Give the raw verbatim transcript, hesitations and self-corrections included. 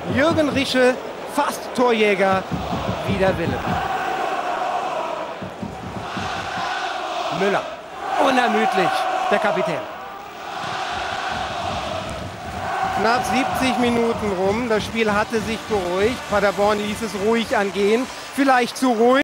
Jürgen Rischel, fast Torjäger, wider Wille. Müller, unermüdlich, der Kapitän. Knapp siebzig Minuten rum, das Spiel hatte sich beruhigt. Paderborn ließ es ruhig angehen, vielleicht zu ruhig.